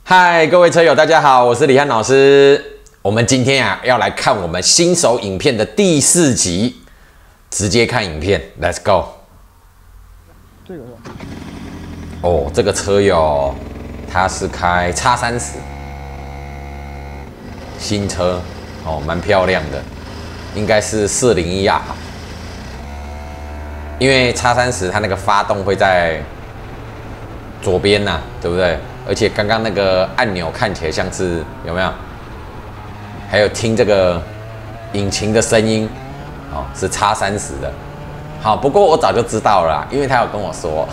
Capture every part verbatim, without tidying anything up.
嗨，各位车友，大家好，我是李翰老师。我们今天啊要来看我们新手影片的第四集，直接看影片 ，Let's go。 这个是吧？ 哦，这个车友他是开 X 三十，新车哦，蛮漂亮的，应该是四零一 R。因为 X 三十它那个发动会在左边呐、啊，对不对？而且刚刚那个按钮看起来像是有没有？还有听这个引擎的声音，哦，是 X 三十的。好，不过我早就知道了啦，因为他有跟我说，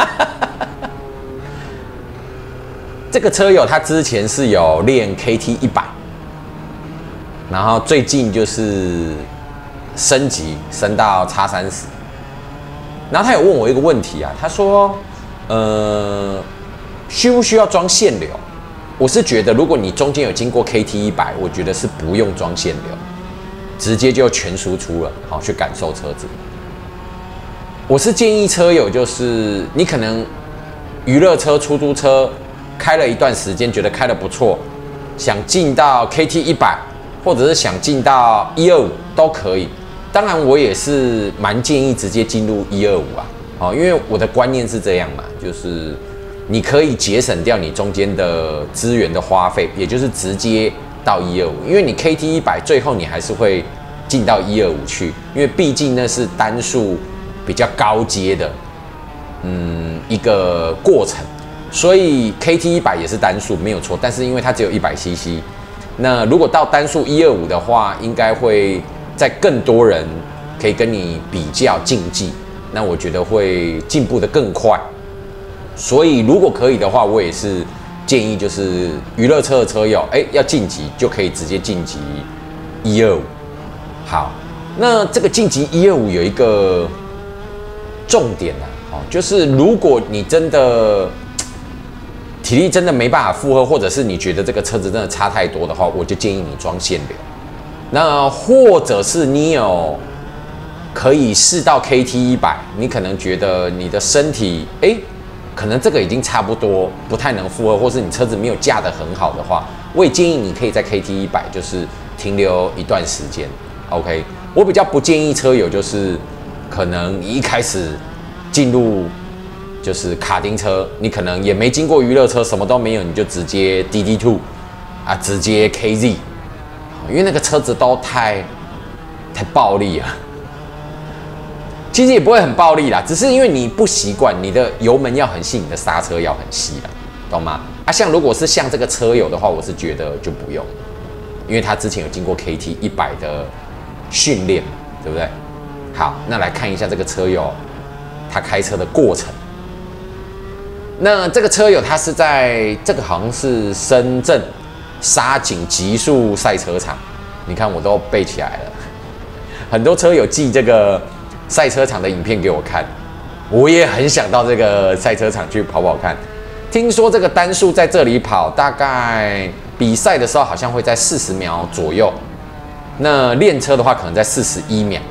这个车友他之前是有练 K T 一百，然后最近就是升级升到 X 三十。然后他有问我一个问题啊，他说，呃。需不需要装限流？我是觉得，如果你中间有经过 K T 一百，我觉得是不用装限流，直接就全输出了，好去感受车子。我是建议车友，就是你可能娱乐车、出租车开了一段时间，觉得开得不错，想进到 K T 一百，或者是想进到一二五都可以。当然，我也是蛮建议直接进入一二五啊，好，因为我的观念是这样嘛，就是。你可以节省掉你中间的资源的花费，也就是直接到一二五，因为你 K T 一百最后你还是会进到一二五去，因为毕竟那是单数比较高阶的，嗯，一个过程，所以 K T 一百也是单数没有错，但是因为它只有一百 C C， 那如果到单数一二五的话，应该会在更多人可以跟你比较竞技，那我觉得会进步得更快。所以，如果可以的话，我也是建议，就是娱乐车的车友，哎，要晋级就可以直接晋级一二五。好，那这个晋级一二五有一个重点啊，哦，就是如果你真的体力真的没办法负荷，或者是你觉得这个车子真的差太多的话，我就建议你装限流。那或者是你有可以试到 K T 一百，你可能觉得你的身体，哎。可能这个已经差不多，不太能负荷，或是你车子没有驾得很好的话，我也建议你可以在 K T 一百就是停留一段时间。OK， 我比较不建议车友就是可能你一开始进入就是卡丁车，你可能也没经过娱乐车，什么都没有，你就直接 D D 二 啊，直接 K Z， 因为那个车子都太太暴力了。其实也不会很暴力啦，只是因为你不习惯，你的油门要很细，你的刹车要很细啦，懂吗？啊，像如果是像这个车友的话，我是觉得就不用，因为他之前有经过 K T 一百的训练，对不对？好，那来看一下这个车友他开车的过程。那这个车友他是在这个好像是深圳沙井极速赛车场，你看我都背起来了，很多车友记这个。赛车场的影片给我看，我也很想到这个赛车场去跑跑看。听说这个单数在这里跑，大概比赛的时候好像会在四十秒左右，那练车的话可能在四十一秒。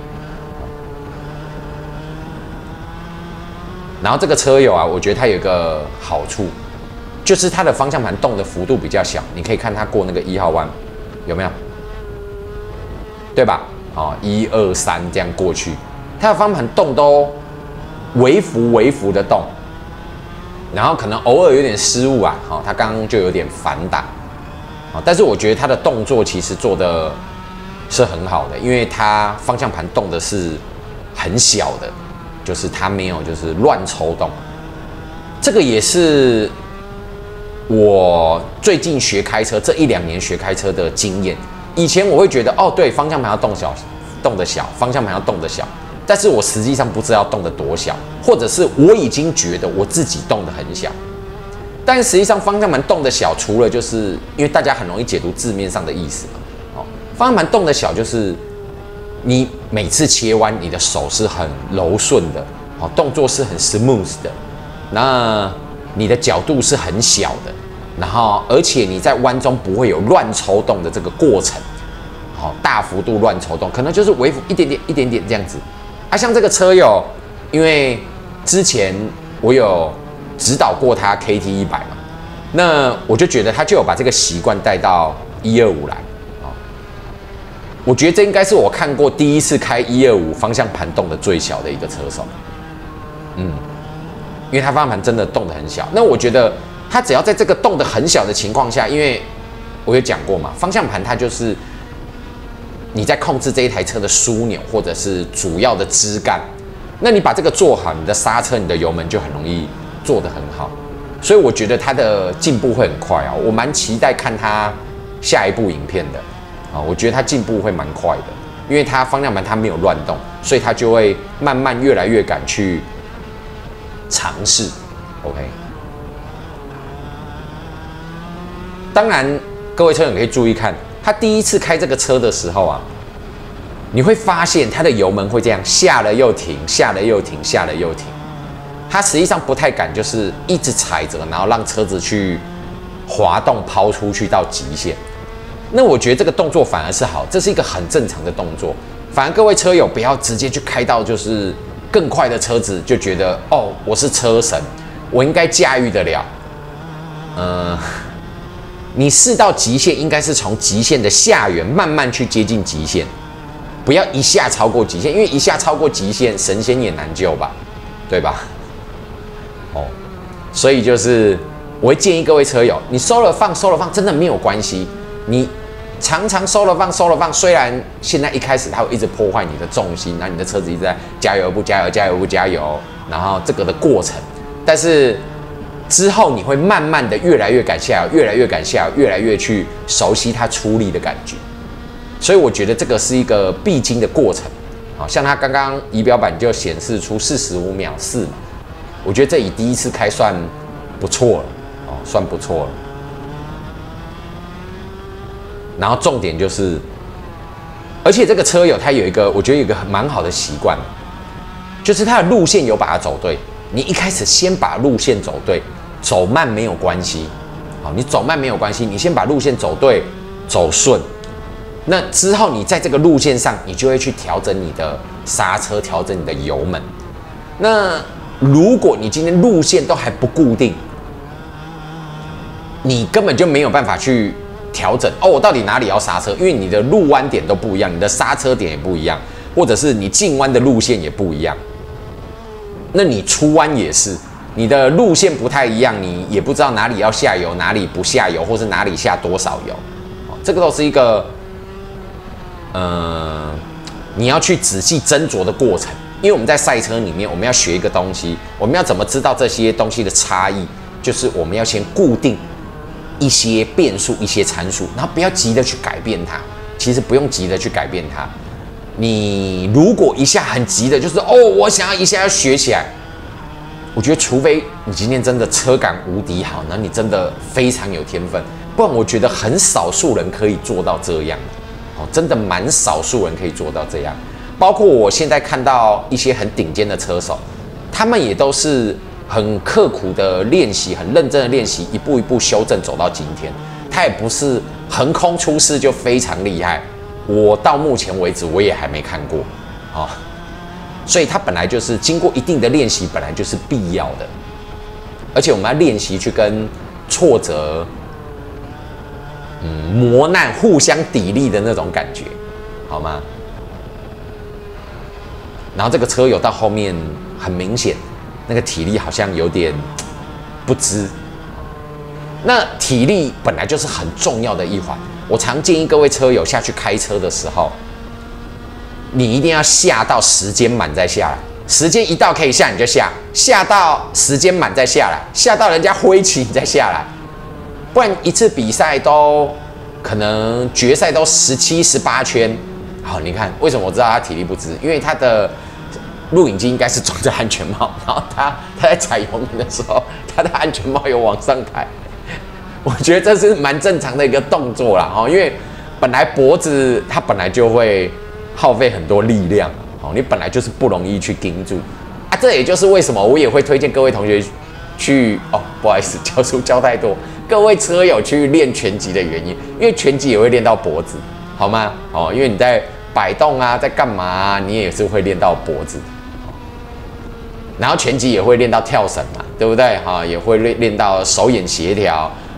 然后这个车友啊，我觉得它有一个好处，就是它的方向盘动的幅度比较小，你可以看它过那个一号弯，有没有？对吧？哦，一二三这样过去。它的方向盘动都微幅微幅的动，然后可能偶尔有点失误啊，好，它刚刚就有点反打，好，但是我觉得它的动作其实做的是很好的，因为它方向盘动的是很小的，就是它没有就是乱抽动，这个也是我最近学开车这一两年学开车的经验。以前我会觉得哦，对，方向盘要动小，动得小，方向盘要动得小。但是我实际上不知道动得多小，或者是我已经觉得我自己动得很小，但实际上方向盘动得小，除了就是因为大家很容易解读字面上的意思嘛，哦，方向盘动得小就是你每次切弯，你的手是很柔顺的，哦，动作是很 smooth 的，那你的角度是很小的，然后而且你在弯中不会有乱抽动的这个过程，好，大幅度乱抽动，可能就是微幅一点点一点点这样子。啊，像这个车友，因为之前我有指导过他 K T 一百嘛， 那我就觉得他就有把这个习惯带到一二五来。我觉得这应该是我看过第一次开一二五方向盘动的最小的一个车手，嗯，因为他方向盘真的动得很小。那我觉得他只要在这个动得很小的情况下，因为我有讲过嘛，方向盘它就是你在控制这一台车的枢纽或者是主要的枝干，那你把这个做好，你的刹车、你的油门就很容易做得很好。所以我觉得他的进步会很快啊，我蛮期待看他下一部影片的。啊，我觉得他进步会蛮快的，因为他方向盘他没有乱动，所以他就会慢慢越来越敢去尝试。OK， 当然各位车友可以注意看，他第一次开这个车的时候啊，你会发现他的油门会这样下了又停，下了又停，下了又停。他实际上不太敢，就是一直踩着，然后让车子去滑动抛出去到极限。那我觉得这个动作反而是好，这是一个很正常的动作。反而各位车友不要直接去开到就是更快的车子，就觉得哦，我是车神，我应该驾驭得了。呃，你试到极限，应该是从极限的下缘慢慢去接近极限，不要一下超过极限，因为一下超过极限，神仙也难救吧，对吧？哦，所以就是我会建议各位车友，你收了放，收了放，真的没有关系。你常常收了放，收了放，虽然现在一开始它会一直破坏你的重心，然后你的车子一直在加油不加油，加油不加油，然后这个的过程，但是之后你会慢慢的越来越敢下油，越来越敢下油，越来越去熟悉它出力的感觉。所以我觉得这个是一个必经的过程。好像它刚刚仪表板就显示出四十五秒四嘛，我觉得这以第一次开算不错了，哦，算不错了。然后重点就是，而且这个车友他有一个，我觉得有一个蛮好的习惯，就是他的路线有把它走对。你一开始先把路线走对，走慢没有关系，好，你走慢没有关系，你先把路线走对，走顺。那之后你在这个路线上，你就会去调整你的刹车，调整你的油门。那如果你今天路线都还不固定，你根本就没有办法去调整哦，我到底哪里要刹车？因为你的路弯点都不一样，你的刹车点也不一样，或者是你进弯的路线也不一样。那你出弯也是，你的路线不太一样，你也不知道哪里要下油，哪里不下油，或是哪里下多少油。哦，这个都是一个，呃，你要去仔细斟酌的过程。因为我们在赛车里面，我们要学一个东西，我们要怎么知道这些东西的差异？就是我们要先固定一些变数、一些参数，然后不要急着去改变它。其实不用急着去改变它。你如果一下很急的，就是哦，我想要一下要学起来，我觉得除非你今天真的车感无敌好，然后你真的非常有天分，不然我觉得很少数人可以做到这样。哦，真的蛮少数人可以做到这样。包括我现在看到一些很顶尖的车手，他们也都是很刻苦的练习，很认真的练习，一步一步修正走到今天。他也不是横空出世就非常厉害，我到目前为止我也还没看过，哦，所以他本来就是经过一定的练习，本来就是必要的，而且我们要练习去跟挫折、嗯磨难互相砥砺的那种感觉，好吗？然后这个车友到后面很明显，那个体力好像有点不支。那体力本来就是很重要的一环，我常建议各位车友下去开车的时候，你一定要下到时间满再下来，时间一到可以下你就下，下到时间满再下来，下到人家挥旗你再下来，不然一次比赛都可能决赛都十七、十八圈。好，你看为什么我知道他体力不支？因为他的录影机应该是装着安全帽，然后他他在踩油门的时候，他的安全帽有往上抬。我觉得这是蛮正常的一个动作啦，哦，因为本来脖子它本来就会耗费很多力量，哦，你本来就是不容易去盯住啊。这也就是为什么我也会推荐各位同学去哦，不好意思，教书教太多，各位车友去练拳击的原因，因为拳击也会练到脖子，好吗？哦，因为你在摆动啊，在干嘛啊，你也是会练到脖子。然后拳击也会练到跳绳嘛，对不对？哈，也会练练到手眼协调，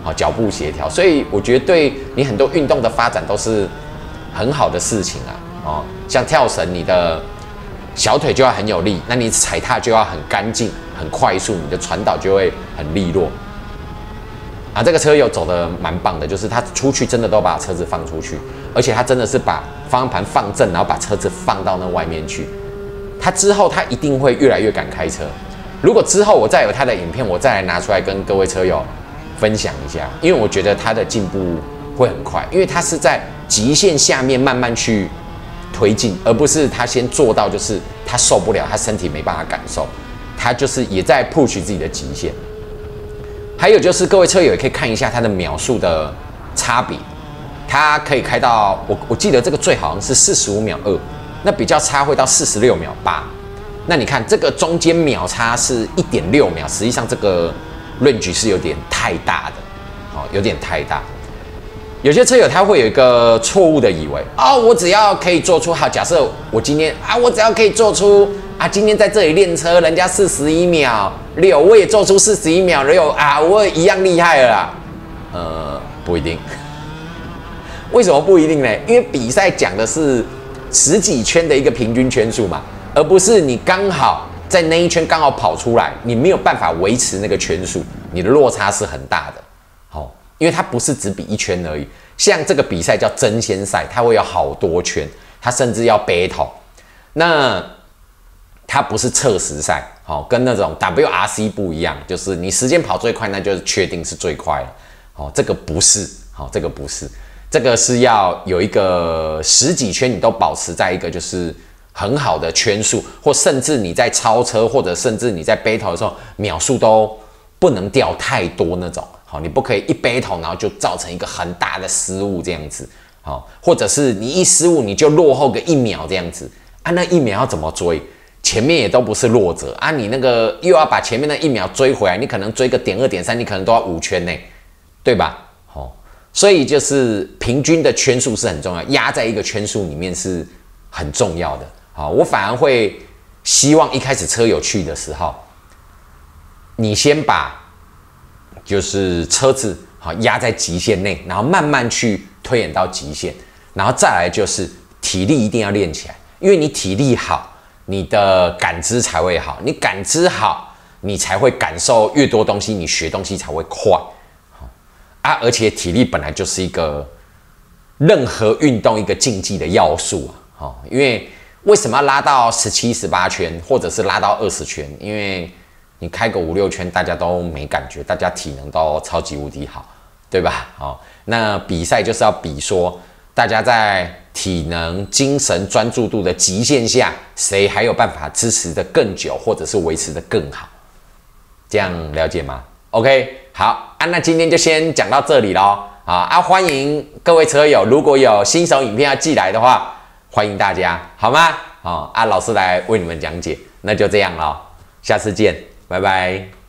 好，脚步协调，所以我觉得对你很多运动的发展都是很好的事情啊。哦，像跳绳，你的小腿就要很有力，那你踩踏就要很干净、很快速，你的传导就会很利落。啊，这个车友走得蛮棒的，就是他出去真的都把车子放出去，而且他真的是把方向盘放正，然后把车子放到那外面去。他之后他一定会越来越敢开车。如果之后我再有他的影片，我再来拿出来跟各位车友分享一下，因为我觉得他的进步会很快，因为他是在极限下面慢慢去推进，而不是他先做到就是他受不了，他身体没办法感受，他就是也在 push 自己的极限。还有就是各位车友也可以看一下它的秒数的差别，它可以开到我我记得这个最好像是四十五秒二，那比较差会到四十六秒八。那你看这个中间秒差是一点六秒，实际上这个 range 是有点太大的，哦，有点太大。有些车友他会有一个错误的以为，哦，我只要可以做出好，假设我今天啊，我只要可以做出啊，今天在这里练车，人家四十一秒六，我也做出四十一秒六啊，我也一样厉害了啦。呃，不一定。为什么不一定呢？因为比赛讲的是十几圈的一个平均圈数嘛，而不是你刚好在那一圈刚好跑出来，你没有办法维持那个圈数，你的落差是很大的。好、哦，因为它不是只比一圈而已。像这个比赛叫争先赛，它会有好多圈，它甚至要 battle。那它不是测时赛，好、哦，跟那种 W R C 不一样，就是你时间跑最快，那就是确定是最快了。好、哦，这个不是，好、哦，这个不是，这个是要有一个十几圈你都保持在一个就是很好的圈数，或甚至你在超车，或者甚至你在 battle 的时候，秒数都不能掉太多那种。好，你不可以一 battle 然后就造成一个很大的失误这样子，好，或者是你一失误你就落后个一秒这样子啊，那一秒要怎么追？前面也都不是弱者啊，你那个又要把前面那一秒追回来，你可能追个点二点三，你可能都要五圈呢，对吧？好，所以就是平均的圈数是很重要，压在一个圈数里面是很重要的。好，我反而会希望一开始车友去的时候，你先把就是车子好压在极限内，然后慢慢去推演到极限，然后再来就是体力一定要练起来，因为你体力好，你的感知才会好，你感知好，你才会感受越多东西，你学东西才会快。啊，而且体力本来就是一个任何运动一个竞技的要素啊。好，因为为什么要拉到十七、十八圈，或者是拉到二十圈？因为你开个五六圈，大家都没感觉，大家体能都超级无敌好，对吧？好，那比赛就是要比说，大家在体能、精神、专注度的极限下，谁还有办法支持的更久，或者是维持的更好？这样了解吗 ？OK， 好啊，那今天就先讲到这里咯。啊啊，欢迎各位车友，如果有新手影片要寄来的话，欢迎大家，好吗？哦，啊，老师来为你们讲解，那就这样咯，下次见。拜拜。